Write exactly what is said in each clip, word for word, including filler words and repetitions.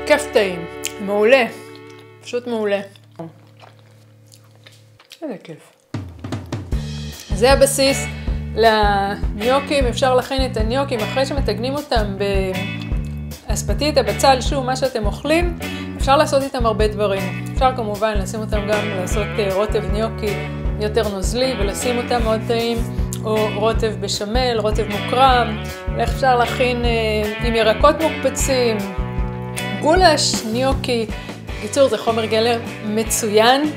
כיף טעים, מעולה, פשוט מעולה. איזה כיף. זה הבסיס לניוקים, אפשר להכין את הניוקים אחרי שמתגנים אותם באספתית, הבצל, שוב, מה שאתם אוכלים, אפשר לעשות איתם הרבה דברים. אפשר כמובן לשים אותם גם לעשות רוטב ניוקי יותר נוזלי ולשים אותם מאוד טעים, או רוטב בשמל, רוטב מוקרם, ואיך אפשר להכין עם ירקות מוקפצים, גולש, ניוקי. בקיצור, זה חומר גלם מצוין,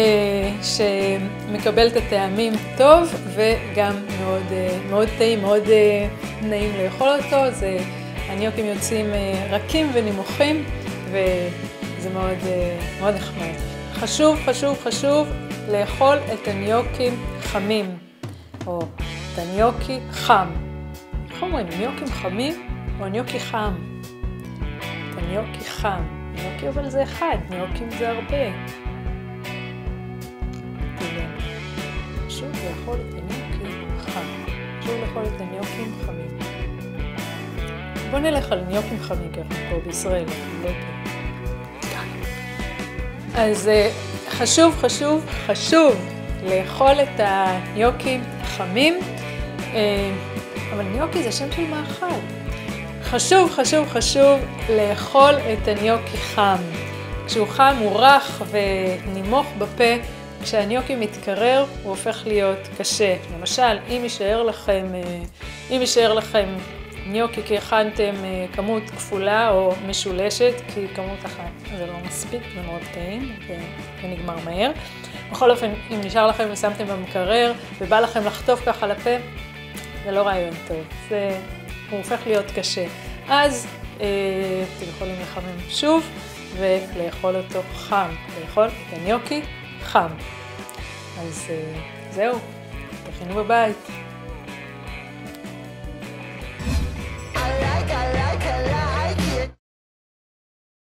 שמקבל את הטעמים טוב וגם מאוד, מאוד טעים, מאוד נעים לאכול אותו. זה, הניוקים יוצאים רכים ונימוכים וזה מאוד, מאוד נחמד. חשוב, חשוב, חשוב לאכול את הניוקים חמים, או את הניוקי חם. איך אומרים? ניוקים חמים או ניוקי חם? את הניוקי חם. ניוקי אבל זה אחד, ניוקים זה הרבה. חשוב לאכול את הניוקים חם. חשוב לאכול את הניוקים חמים. בוא נלך על ניוקים חמים ככה פה בישראל, לא פה. אז חשוב, חשוב, חשוב לאכול את הניוקים חמים, אבל ניוקי זה שם של מאכל. חשוב, חשוב, חשוב לאכול את הניוקי חם. כשהוא חם הוא רך ונימוך בפה, כשהניוקי מתקרר הוא הופך להיות קשה. למשל, אם יישאר לכם, אם יישאר לכם ניוקי כי הכנתם כמות כפולה או משולשת, כי כמות אחת זה לא מספיק, זה מאוד טעים ונגמר מהר. בכל אופן, אם נשאר לכם ושמתם במקרר ובא לכם לחטוף ככה לפה, זה לא רעיון טוב, זה, הוא הופך להיות קשה. אז אה, אתם יכולים לחמם שוב ולאכול אותו חם, לאכול את הניוקי חם. אז אה, זהו, תכינו בבית.